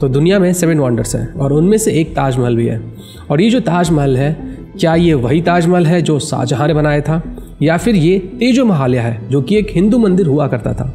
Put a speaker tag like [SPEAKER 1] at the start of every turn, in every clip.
[SPEAKER 1] दुनिया में 7 वंडर्स हैं और उनमें से एक ताजमहल भी है। और ये जो ताजमहल है, क्या ये वही ताजमहल है जो शाहजहां ने बनाया था, या फिर ये तेजो महालया है जो कि एक हिंदू मंदिर हुआ करता था?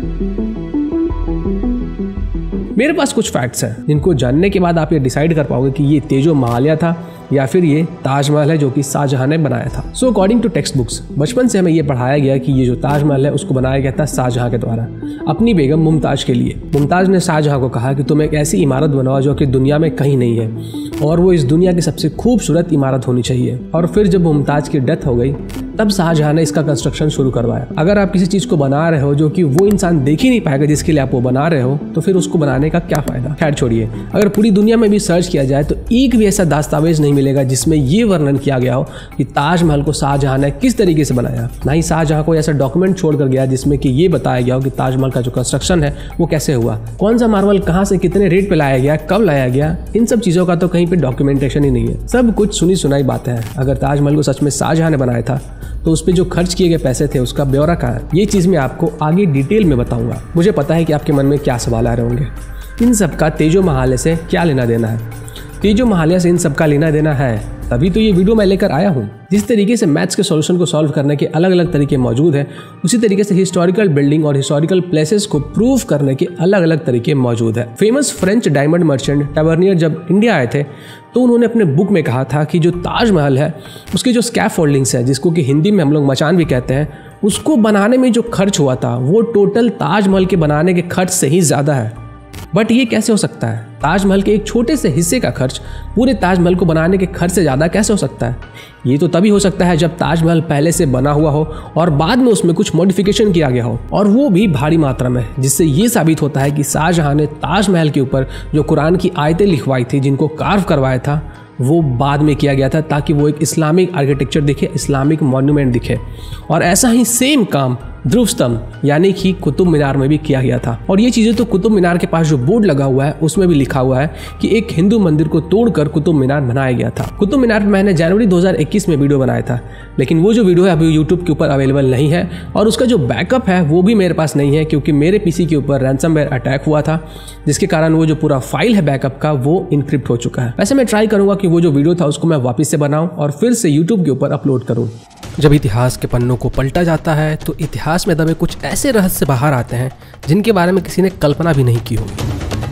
[SPEAKER 1] मेरे पास कुछ फैक्ट्स हैं जिनको जानने के बाद आप ये डिसाइड कर पाओगे कि ये तेजो महालया था या फिर ये ताजमहल है जो कि शाहजहां ने बनाया था। So according to textbooks, बचपन से हमें ये पढ़ाया गया कि ये जो ताजमहल है उसको बनाया गया था शाहजहां के द्वारा अपनी बेगम मुमताज के लिए। मुमताज ने शाहजहां को कहा कि तुम एक ऐसी इमारत बनाओ जो कि दुनिया में कहीं नहीं है और वो इस दुनिया की सबसे खूबसूरत इमारत होनी चाहिए। और फिर जब मुमताज की डेथ हो गई तब शाहजहां ने इसका कंस्ट्रक्शन शुरू करवाया। अगर आप किसी चीज को बना रहे हो जो कि वो इंसान देख ही नहीं पाएगा जिसके लिए आप वो बना रहे हो, तो फिर उसको बनाने का क्या फायदा। खैर छोड़िए, अगर पूरी दुनिया में भी सर्च किया जाए तो एक भी ऐसा दस्तावेज नहीं मिलेगा जिसमें ये वर्णन किया गया हो कि ताजमहल को शाहजहां ने किस तरीके से बनाया। ना ही शाहजहां को ऐसा डॉक्यूमेंट छोड़कर गया जिसमें कि ये बताया गया हो कि ताजमहल का जो कंस्ट्रक्शन है वो कैसे हुआ, कौन सा मार्बल कहां से कितने रेट पे लाया गया, कब लाया गया। इन सब चीजों का तो कहीं पे डॉक्यूमेंटेशन ही नहीं है। सब कुछ सुनी सुनाई बातें हैं। अगर ताजमहल को सच में शाहजहां ने बनाया था तो उस पर जो खर्च किए गए पैसे थे उसका ब्यौरा कहाँ है, ये चीज़ मैं आपको आगे डिटेल में बताऊंगा। मुझे पता है कि आपके मन में क्या सवाल आ रहे होंगे। इन सब का तेजो महालया से क्या लेना देना है? तेजो महालया से इन सब का लेना देना है, तभी तो ये वीडियो मैं लेकर आया हूँ। जिस तरीके से मैथ्स के सॉल्यूशन को सॉल्व करने के अलग अलग तरीके मौजूद हैं, उसी तरीके से हिस्टोरिकल बिल्डिंग और हिस्टोरिकल प्लेसेस को प्रूव करने के अलग अलग तरीके मौजूद है। Famous French diamond merchant Tavernier जब इंडिया आए थे तो उन्होंने अपने बुक में कहा था कि जो ताजमहल है उसके जो स्कैफोल्डिंग्स है, जिसको कि हिंदी में हम लोग मचान भी कहते हैं, उसको बनाने में जो खर्च हुआ था वो टोटल ताजमहल के बनाने के खर्च से ही ज़्यादा है। बट ये कैसे हो सकता है? ताजमहल के एक छोटे से हिस्से का खर्च पूरे ताजमहल को बनाने के खर्च से ज़्यादा कैसे हो सकता है? ये तो तभी हो सकता है जब ताजमहल पहले से बना हुआ हो और बाद में उसमें कुछ मॉडिफिकेशन किया गया हो, और वो भी भारी मात्रा में, जिससे ये साबित होता है कि शाहजहां ने ताजमहल के ऊपर जो कुरान की आयतें लिखवाई थी, जिनको कार्व करवाया था, वो बाद में किया गया था ताकि वो एक इस्लामिक आर्किटेक्चर दिखे, इस्लामिक मॉन्यूमेंट दिखे। और ऐसा ही सेम काम ध्रुव स्तंभ यानी कि कुतुब मीनार में भी किया गया था। और ये चीज़ें तो कुतुब मीनार के पास जो बोर्ड लगा हुआ है उसमें भी लिखा हुआ है कि एक हिंदू मंदिर को तोड़कर कुतुब मीनार बनाया गया था। कुतुब मीनार पर मैंने जनवरी 2021 में वीडियो बनाया था, लेकिन वो जो वीडियो है अभी यूट्यूब के ऊपर अवेलेबल नहीं है और उसका जो बैकअप है वो भी मेरे पास नहीं है, क्योंकि मेरे पीसी के ऊपर रैंसमवेयर अटैक हुआ था, जिसके कारण वो जो पूरा फाइल है बैकअप का वो इनक्रिप्ट हो चुका है। वैसे मैं ट्राई करूंगा कि वो जो वीडियो था उसको मैं वापस से बनाऊं और फिर से यूट्यूब के ऊपर अपलोड करूं। जब इतिहास के पन्नों को पलटा जाता है तो इतिहास में दबे कुछ ऐसे रहस्य बाहर आते हैं जिनके बारे में किसी ने कल्पना भी नहीं की होगी।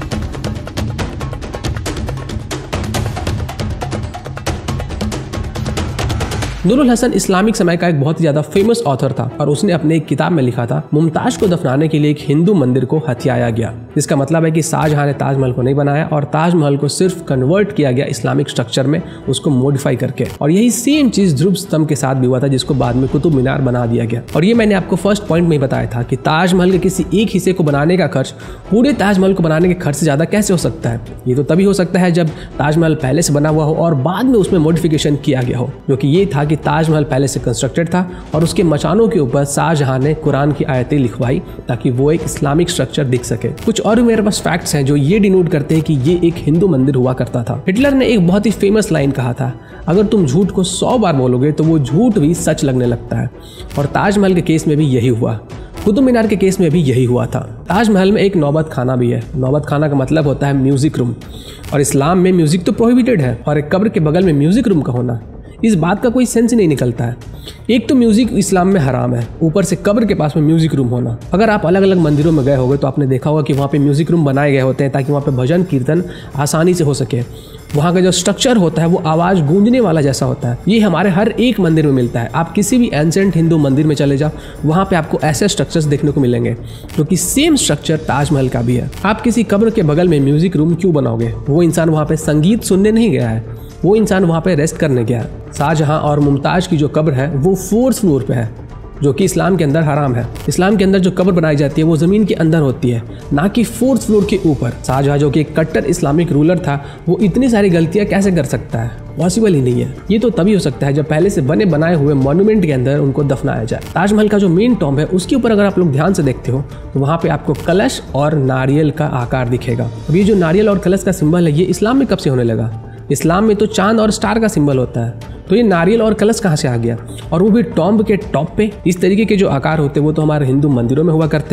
[SPEAKER 1] नूरुल हसन इस्लामिक समय का एक बहुत ही ज्यादा फेमस ऑथर था और उसने अपने एक किताब में लिखा था, मुमताज को दफनाने के लिए एक हिंदू मंदिर को हथियाया गया। जिसका मतलब है कि शाहजहां ने ताजमहल को नहीं बनाया और ताजमहल को सिर्फ कन्वर्ट किया गया इस्लामिक स्ट्रक्चर में, उसको मॉडिफाई करके। और यही सेम चीज ध्रुव स्तंभ के साथ भी हुआ था, जिसको बाद में कुतुब मीनार बना दिया गया। और ये मैंने आपको फर्स्ट पॉइंट में ही बताया था कि ताजमहल के किसी एक हिस्से को बनाने का खर्च पूरे ताजमहल को बनाने के खर्च से ज्यादा कैसे हो सकता है? ये तो तभी हो सकता है जब ताजमहल पहले से बना हुआ हो और बाद में उसमें मॉडिफिकेशन किया गया हो, जो कि ये था कि ताजमहल पहले से कंस्ट्रक्टेड था और उसके मचानों के ऊपर शाहजहां ने कुरान की आयतें लिखवाई ताकि वो एक इस्लामिक स्ट्रक्चर दिख सके। कुछ और भी मेरे पास फैक्ट्स हैं जो ये डिनोट करते हैं कि ये एक हिंदू मंदिर हुआ करता था। हिटलर ने एक बहुत ही फेमस लाइन कहा था, अगर तुम झूठ को 100 बार बोलोगे तो वो झूठ भी सच लगने लगता है। और ताजमहल के केस में भी यही हुआ, कुतुब मीनार के केस में भी यही हुआ था। ताजमहल में एक नौबत खाना भी है। नौबत खाना का मतलब होता है म्यूजिक रूम, और इस्लाम में म्यूजिक तो प्रोहिबिटेड है, और एक कब्र के बगल में म्यूजिक रूम का होना, इस बात का कोई सेंस ही नहीं निकलता है। एक तो म्यूजिक इस्लाम में हराम है, ऊपर से कब्र के पास में म्यूजिक रूम होना। अगर आप अलग अलग मंदिरों में गए होंगे तो आपने देखा होगा कि वहाँ पे म्यूजिक रूम बनाए गए होते हैं ताकि वहाँ पे भजन कीर्तन आसानी से हो सके। वहाँ का जो स्ट्रक्चर होता है वो आवाज़ गूंजने वाला जैसा होता है। ये हमारे हर एक मंदिर में मिलता है। आप किसी भी एंसेंट हिंदू मंदिर में चले जाओ, वहाँ पे आपको ऐसे स्ट्रक्चर्स देखने को मिलेंगे, क्योंकि सेम स्ट्रक्चर ताजमहल का भी है। आप किसी कब्र के बगल में म्यूजिक रूम क्यों बनाओगे? वो इंसान वहाँ पे संगीत सुनने नहीं गया है, वो इंसान वहाँ पे रेस्ट करने गया है। शाहजहां और मुमताज की जो कब्र है वो 4th फ्लोर पे है, जो कि इस्लाम के अंदर हराम है। इस्लाम के अंदर जो कब्र बनाई जाती है वो ज़मीन के अंदर होती है, ना कि 4th फ्लोर के ऊपर। शाहजहां जो कि एक कट्टर इस्लामिक रूलर था, वो इतनी सारी गलतियां कैसे कर सकता है? पॉसिबल ही नहीं है। ये तो तभी हो सकता है जब पहले से बने बनाए हुए मॉन्यूमेंट के अंदर उनको दफनाया जाए। ताजमहल का जो मेन टॉम्ब है उसके ऊपर अगर आप लोग ध्यान से देखते हो तो वहाँ पे आपको कलश और नारियल का आकार दिखेगा। अब ये जो नारियल और कलश का सिंबल है ये इस्लाम में कब से होने लगा? इस्लाम में तो चांद और स्टार का सिंबल होता है, तो ये नारियल और कलश कहाँ से आ गया? और वो भी टॉम्ब के टॉप पे। इस तरीके के जो आकार होते हैं वो तो हमारे हिंदू मंदिरों में हुआ करते हैं।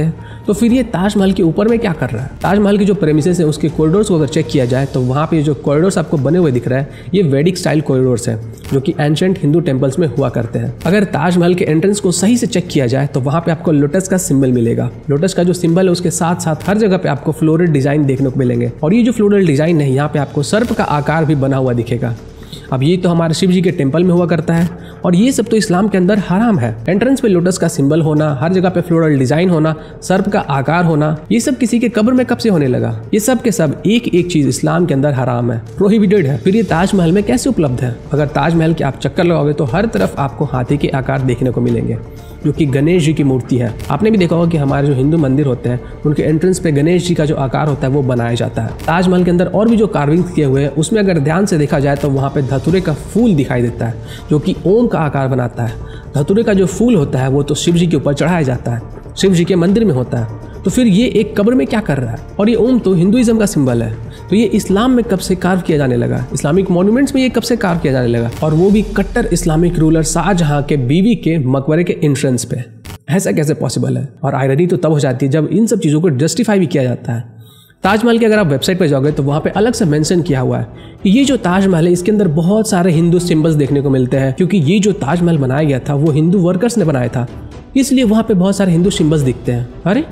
[SPEAKER 1] तो फिर ये ताजमहल के ऊपर में क्या कर रहा है? ताजमहल के जो प्रेमिसेस है उसके कॉरिडोर्स को अगर चेक किया जाए तो वहाँ पे जो कॉरिडोर्स आपको बने हुए दिख रहा है ये वैदिक स्टाइल कॉरिडोर्स है जो कि एंशिएंट हिंदू टेम्पल्स में हुआ करते हैं। अगर ताजमहल के एंट्रेंस को सही से चेक किया जाए तो वहाँ पे आपको लोटस का सिंबल मिलेगा। लोटस का जो सिंबल है उसके साथ साथ हर जगह पे आपको फ्लोरल डिजाइन देखने को मिलेंगे और ये जो फ्लोरल डिजाइन है यहाँ पे आपको सर्प का आकार भी बना हुआ दिखेगा। अब ये तो हमारे शिव जी के टेम्पल में हुआ करता है और ये सब तो इस्लाम के अंदर हराम है। एंट्रेंस पे लोटस का सिंबल होना, हर जगह पे फ्लोरल डिजाइन होना, सर्प का आकार होना, ये सब किसी के कब्र में कब से होने लगा? ये सब के सब एक एक चीज इस्लाम के अंदर हराम है, प्रोहिबिटेड है। फिर ये ताजमहल में कैसे उपलब्ध है? अगर ताजमहल के आप चक्कर लगाओगे तो हर तरफ आपको हाथी के आकार देखने को मिलेंगे जो कि गणेश जी की मूर्ति है। आपने भी देखा होगा कि हमारे जो हिंदू मंदिर होते हैं उनके एंट्रेंस पे गणेश जी का जो आकार होता है वो बनाया जाता है। ताजमहल के अंदर और भी जो कार्विंग्स किए हुए हैं उसमें अगर ध्यान से देखा जाए तो वहाँ पे धतूरे का फूल दिखाई देता है जो कि ओम का आकार बनाता है। धतूरे का जो फूल होता है वो तो शिव जी के ऊपर चढ़ाया जाता है, शिव जी के मंदिर में होता है। तो फिर ये एक कब्र में क्या कर रहा है? और ये ओम तो हिंदुइज्म का सिंबल है, तो ये इस्लाम में कब से कार्व किया जाने लगा? इस्लामिक मॉन्यूमेंट्स में ये कब से कार्व किया जाने लगा? और वो भी कट्टर इस्लामिक रूलर शाहजहां के बीवी के मकबरे के एंट्रेंस पे। ऐसा कैसे पॉसिबल है? और आयरनी तो तब हो जाती है जब इन सब चीज़ों को जस्टिफाई भी किया जाता है। ताजमहल के अगर आप वेबसाइट पर जाओगे तो वहाँ पे अलग से मेंशन किया हुआ है कि ये जो ताजमहल है इसके अंदर बहुत सारे हिंदू सिंबल्स देखने को मिलते हैं, क्योंकि ये जो ताजमहल बनाया गया था वो हिंदू वर्कर्स ने बनाया था, इसलिए वहाँ पे बहुत सारे हिंदू सिंबल्स दिखते हैं। अरे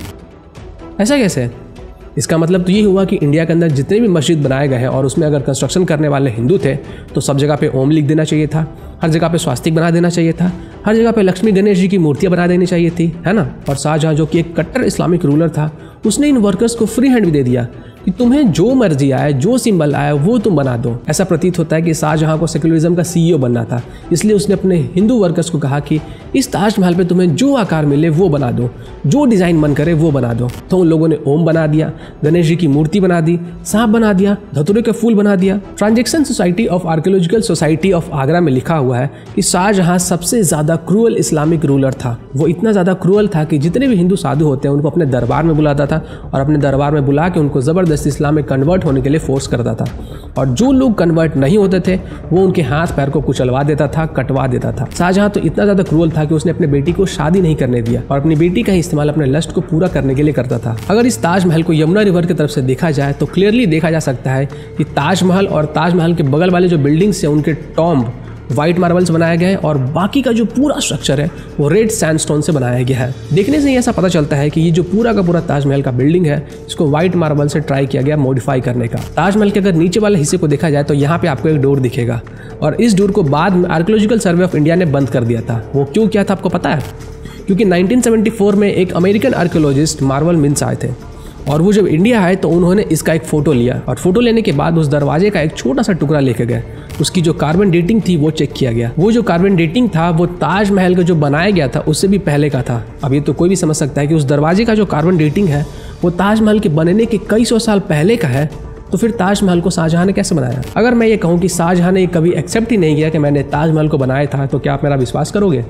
[SPEAKER 1] ऐसा कैसे? इसका मतलब तो ये हुआ कि इंडिया के अंदर जितने भी मस्जिद बनाए गए हैं और उसमें अगर कंस्ट्रक्शन करने वाले हिंदू थे तो सब जगह पे ओम लिख देना चाहिए था, हर जगह पे स्वास्तिक बना देना चाहिए था, हर जगह पे लक्ष्मी गणेश जी की मूर्तियां बना देनी चाहिए थी, है ना। और शाहजहां जो कि एक कट्टर इस्लामिक रूलर था उसने इन वर्कर्स को फ्री हैंड भी दे दिया कि तुम्हें जो मर्जी आए, जो सिंबल आए वो तुम बना दो। ऐसा प्रतीत होता है कि शाहजहां को सेक्युलरिज्म का सीईओ बनना था, इसलिए उसने अपने हिंदू वर्कर्स को कहा कि इस ताजमहल पे तुम्हें जो आकार मिले वो बना दो, जो डिज़ाइन मन करे वो बना दो। तो उन लोगों ने ओम बना दिया, गणेश जी की मूर्ति बना दी, सांप बना दिया, धतूरे के फूल बना दिया। Transaction society of archaeological society of Agra में लिखा हुआ है कि शाहजहां सबसे ज़्यादा क्रूअल इस्लामिक रूलर था। वो इतना ज़्यादा क्रूअल था कि जितने भी हिंदू साधु होते हैं उनको अपने दरबार में बुलाता था और अपने दरबार में बुला के उनको ज़बरदस्ती इस्लाम में कन्वर्ट होने के लिए फोर्स करता था। और जो लोग कन्वर्ट नहीं होते थे वो उनके हाथ पैर को कुचलवा देता था, कटवा देता था। शाहजहां तो इतना ज़्यादा क्रूअल था कि उसने अपने बेटी को शादी नहीं करने दिया और अपनी बेटी का ही इस्तेमाल अपने लस्ट को पूरा करने के लिए करता था। अगर इस ताजमहल को यमुना रिवर की तरफ से देखा जाए तो क्लियरली देखा जा सकता है कि ताजमहल और ताजमहल के बगल वाले जो बिल्डिंग्स हैं उनके टॉम्ब व्हाइट मार्बल्स बनाया गया है और बाकी का जो पूरा स्ट्रक्चर है वो रेड सैंडस्टोन से बनाया गया है। देखने से ही ऐसा पता चलता है कि ये जो पूरा का पूरा ताजमहल का बिल्डिंग है इसको व्हाइट मार्बल से ट्राई किया गया मॉडिफाई करने का। ताजमहल के अगर नीचे वाले हिस्से को देखा जाए तो यहाँ पे आपको एक डोर दिखेगा और इस डोर को बाद में आर्कियोलॉजिकल सर्वे ऑफ इंडिया ने बंद कर दिया था। वो क्यों किया था आपको पता है? क्योंकि 1974 में एक अमेरिकन आर्कियोलॉजिस्ट मार्वल मिन्स आए थे और वो जब इंडिया आए तो उन्होंने इसका एक फ़ोटो लिया और फोटो लेने के बाद उस दरवाजे का एक छोटा सा टुकड़ा लेके गए। उसकी जो कार्बन डेटिंग थी वो चेक किया गया। वो जो कार्बन डेटिंग था वो ताजमहल का जो बनाया गया था उससे भी पहले का था। अब ये तो कोई भी समझ सकता है कि उस दरवाजे का जो कार्बन डेटिंग है वो ताजमहल के बनने के कई सौ साल पहले का है, तो फिर ताजमहल को शाहजहां ने कैसे बनाया? अगर मैं ये कहूँ कि शाहजहां ने कभी एक्सेप्ट ही नहीं किया कि मैंने ताजमहल को बनाया था तो क्या आप मेरा विश्वास करोगे?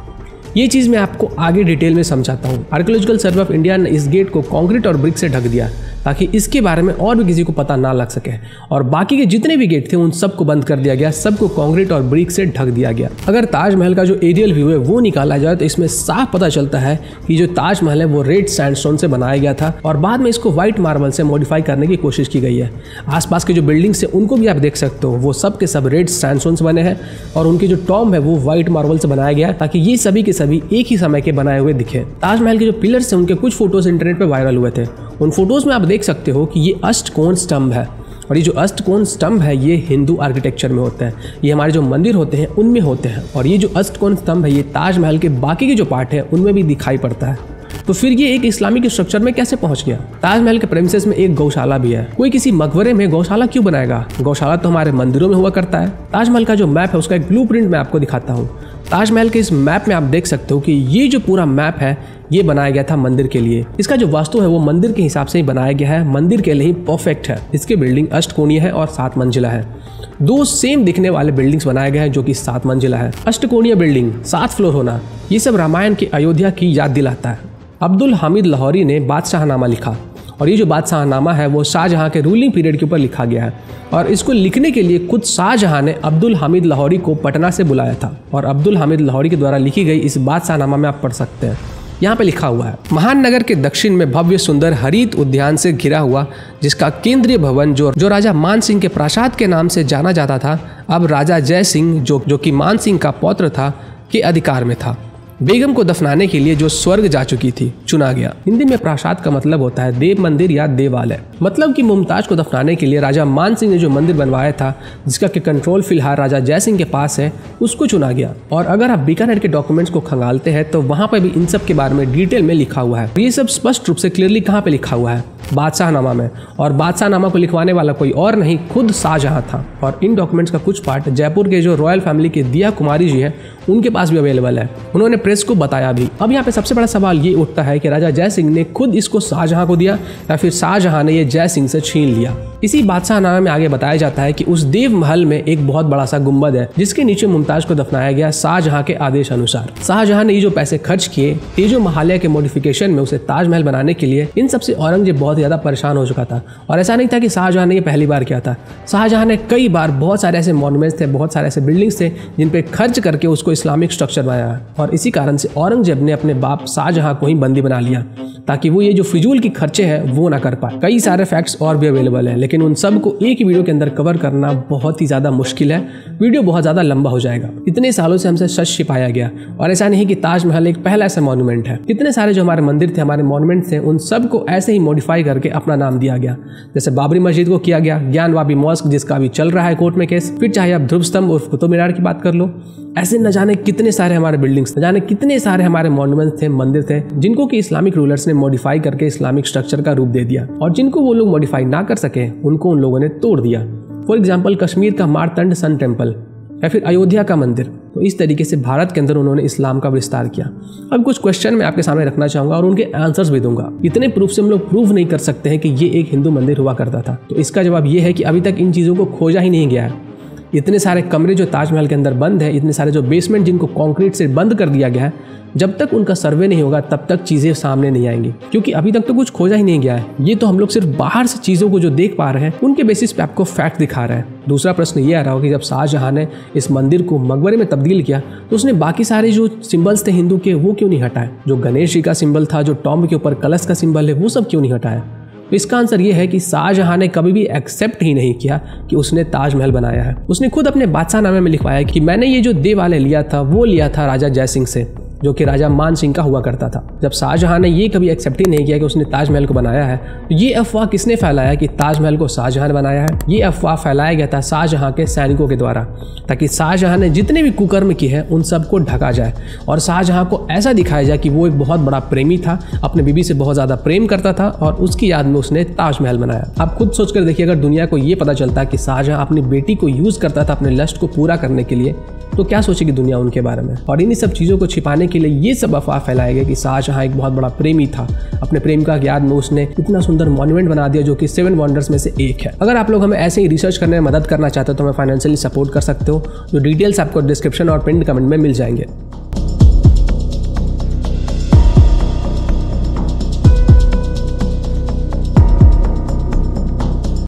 [SPEAKER 1] ये चीज़ मैं आपको आगे डिटेल में समझाता हूँ। आर्कियोलॉजिकल सर्वे ऑफ इंडिया ने इस गेट को कंक्रीट और ब्रिक से ढक दिया ताकि इसके बारे में और भी किसी को पता ना लग सके और बाकी के जितने भी गेट थे उन सबको बंद कर दिया गया, सबको कंक्रीट और ब्रिक से ढक दिया गया। अगर ताजमहल का जो एरियल व्यू है वो निकाला जाए तो इसमें साफ पता चलता है कि जो ताजमहल है वो रेड सैंडस्टोन से बनाया गया था और बाद में इसको व्हाइट मार्बल से मॉडिफाई करने की कोशिश की गई है। आसपास के जो बिल्डिंग्स है उनको भी आप देख सकते हो, वो सब के सब रेड सैंडस्टोन से बने हैं और उनके जो टॉम्ब है वो व्हाइट मार्बल से बनाया गया ताकि ये सभी के सभी एक ही समय के बनाए हुए दिखे। ताजमहल के जो पिलर्स हैं उनके कुछ फोटोज इंटरनेट पर वायरल हुए थे। उन फोटोज में आप देख सकते हो कि ये अष्टकोण स्तंभ है और ये जो अष्टकोण स्तंभ है ये हिंदू आर्किटेक्चर में होते हैं, ये हमारे जो मंदिर होते हैं उनमें होते हैं और ये जो अष्टकोण स्तंभ है ये ताजमहल के बाकी के जो पार्ट है उनमें भी दिखाई पड़ता है। तो फिर ये एक इस्लामिक स्ट्रक्चर में कैसे पहुंच गया? ताजमहल के प्रेमिसेस में एक गौशाला भी है। कोई किसी मकबरे में गौशाला क्यों बनाएगा? गौशाला तो हमारे मंदिरों में हुआ करता है। ताजमहल का जो मैप है उसका एक ब्लूप्रिंट मैं आपको दिखाता हूँ। ताजमहल के इस मैप में आप देख सकते हो कि ये जो पूरा मैप है ये बनाया गया था मंदिर के लिए। इसका जो वास्तु है वो मंदिर के हिसाब से ही बनाया गया है, मंदिर के लिए ही परफेक्ट है। इसकी बिल्डिंग अष्टकोणीय है और 7 मंजिला है। 2 सेम दिखने वाले बिल्डिंग्स बनाए गए हैं जो कि 7 मंजिला है। अष्टकोणीय बिल्डिंग, 7 फ्लोर होना, ये सब रामायण की अयोध्या की याद दिलाता है। अब्दुल हामिद लाहौरी ने बादशाहनामा लिखा और ये जो बादशाहनामा है वो शाहजहां के रूलिंग पीरियड के ऊपर लिखा गया है और इसको लिखने के लिए खुद शाहजहां ने अब्दुल हामिद लाहौरी को पटना से बुलाया था और अब्दुल हामिद लाहौरी के द्वारा लिखी गई इस बादशाहनामा में आप पढ़ सकते हैं यहाँ पे लिखा हुआ है, महान नगर के दक्षिण में भव्य सुंदर हरित उद्यान से घिरा हुआ, जिसका केंद्रीय भवन जो राजा मान सिंह के प्रासाद के नाम से जाना जाता था, अब राजा जय सिंह जो कि मान सिंह का पौत्र था के अधिकार में था। बेगम को दफनाने के लिए जो स्वर्ग जा चुकी थी चुना गया। हिंदी में प्रासाद का मतलब होता है देव मंदिर या देवालय। मतलब कि मुमताज को दफनाने के लिए राजा मान सिंह ने जो मंदिर बनवाया था, जिसका कि कंट्रोल फिलहाल राजा जय सिंह के पास है, उसको चुना गया। और अगर आप बीकानेर के डॉक्यूमेंट्स को खंगालते हैं तो वहाँ पर भी इन सब के बारे में डिटेल में लिखा हुआ है। ये सब स्पष्ट रूप से क्लियरली कहाँ पे लिखा हुआ है, बादशाहनामा में। और बादशाहनामा को लिखवाने वाला कोई और नहीं, खुद शाहजहां था। और इन डॉक्यूमेंट्स का कुछ पार्ट जयपुर के जो रॉयल फैमिली के दिया कुमारी जी है उनके पास भी अवेलेबल है, उन्होंने प्रेस को बताया भी। अब यहाँ पे सबसे बड़ा सवाल ये उठता है कि राजा जय सिंह ने खुद इसको शाहजहां को दिया या फिर शाहजहां ने ये जय सिंह से छीन लिया। इसी बादशाहनामा में आगे बताया जाता है कि उस देव महल में एक बहुत बड़ा सा गुंबद है, जिसके नीचे मुमताज को दफनाया गया शाहजहां के आदेश अनुसार। शाहजहां ने ये जो पैसे खर्च किए तेजो महालय के मॉडिफिकेशन में उसे ताजमहल बनाने के लिए, इन सबसे औरंगजेब बहुत ज्यादा परेशान हो चुका था। और ऐसा नहीं था कि शाहजहां ने ये पहली बार किया था, शाहजहां ने कई बार बहुत सारे ऐसे मॉन्यूमेंट्स थे, बहुत सारे ऐसे बिल्डिंग्स थे जिन पे खर्च करके उसको इस्लामिक स्ट्रक्चर बनाया। और इसी कारण से औरंगजेब ने अपने बाप शाहजहां को ही बंदी बना लिया, ताकि वो ये जो फिजूल की खर्चे हैं वो ना कर पाए। कई सारे फैक्ट्स और भी अवेलेबल हैं, लेकिन उन सब को एक ही वीडियो के अंदर कवर करना बहुत ही ज्यादा मुश्किल है, वीडियो बहुत ज्यादा लंबा हो जाएगा। इतने सालों से हमसे सच छिपाया गया। और ऐसा नहीं कि ताजमहल एक पहला ऐसा मॉन्यूमेंट है, कितने सारे जो हमारे मंदिर थे, हमारे मॉन्यूमेंट थे, उन सब को ऐसे ही मॉडिफाई करके अपना नाम दिया गया। जैसे बाबरी मस्जिद को किया गया ज्ञानवापी मॉस्क, जिसका अभी चल रहा है कोर्ट में केस। फिर चाहे आप ध्रुव स्तंभ और कुतुब मीनार की बात कर लो, ऐसे न जाने कितने सारे हमारे बिल्डिंग्स, न जाने कितने सारे हमारे मॉन्यूमेंट्स थे, मंदिर थे, जिनको कि इस्लामिक रूलर्स ने मॉडिफाई करके इस्लामिक स्ट्रक्चर का रूप दे दिया। और जिनको वो लोग मॉडिफाई ना कर सके उनको उन लोगों ने तोड़ दिया। फॉर एग्जाम्पल कश्मीर का मारतंड सन टेम्पल या फिर अयोध्या का मंदिर। तो इस तरीके से भारत के अंदर उन्होंने इस्लाम का विस्तार किया। अब कुछ क्वेश्चन मैं आपके सामने रखना चाहूंगा और उनके आंसर्स भी दूंगा। इतने प्रूफ से हम लोग प्रूव नहीं कर सकते हैं कि ये एक हिंदू मंदिर हुआ करता था। तो इसका जवाब ये है कि अभी तक इन चीज़ों को खोजा ही नहीं गया है। इतने सारे कमरे जो ताजमहल के अंदर बंद है, इतने सारे जो बेसमेंट जिनको कंक्रीट से बंद कर दिया गया है, जब तक उनका सर्वे नहीं होगा तब तक चीज़ें सामने नहीं आएंगी, क्योंकि अभी तक तो कुछ खोजा ही नहीं गया है। ये तो हम लोग सिर्फ बाहर से चीज़ों को जो देख पा रहे हैं उनके बेसिस पे आपको फैक्ट दिखा रहे हैं। दूसरा प्रश्न ये आ रहा हो कि जब शाहजहां ने इस मंदिर को मकबरे में तब्दील किया तो उसने बाकी सारे जो सिंबल्स थे हिंदू के वो क्यों नहीं हटाए? जो गणेश जी का सिंबल था, जो टॉम्ब के ऊपर कलश का सिंबल है, वो सब क्यों नहीं हटाया? तो इसका आंसर ये है कि शाहजहां ने कभी भी एक्सेप्ट ही नहीं किया कि उसने ताजमहल बनाया है। उसने खुद अपने बादशाहनामे में लिखवाया कि मैंने ये जो देवालय लिया था वो लिया था राजा जय सिंह से, जो कि राजा मान सिंह का हुआ करता था। जब शाहजहां ने ये कभी एक्सेप्ट ही नहीं किया कि उसने ताजमहल को बनाया है, तो ये अफवाह किसने फैलाया कि ताजमहल को शाहजहां ने बनाया है? ये अफवाह फैलाया गया था शाहजहां के सैनिकों के द्वारा, ताकि शाहजहां ने जितने भी कुकर्म किए हैं उन सबको ढका जाए और शाहजहां को ऐसा दिखाया जाए कि वो एक बहुत बड़ा प्रेमी था, अपने बीबी से बहुत ज़्यादा प्रेम करता था और उसकी याद में उसने ताजमहल बनाया। आप खुद सोच कर देखिए, अगर दुनिया को ये पता चलता कि शाहजहां अपनी बेटी को यूज़ करता था अपने लस्ट को पूरा करने के लिए, तो क्या सोचेगी दुनिया उनके बारे में? और इन्हीं सब चीज़ों को छिपाने के लिए ये सब अफवाह फैलाए गए कि शाहजहां एक बहुत बड़ा प्रेमी था। अपने प्रेमिका की याद में उसने इतना सुंदर मॉन्यूमेंट बना दिया जो कि 7 वंडर्स में से एक है। अगर आप लोग हमें ऐसे ही रिसर्च करने में मदद करना चाहते हो तो हमें फाइनेंशियली सपोर्ट कर सकते हो, जो डिटेल्स आपको डिस्क्रिप्शन और पिन कमेंट में मिल जाएंगे।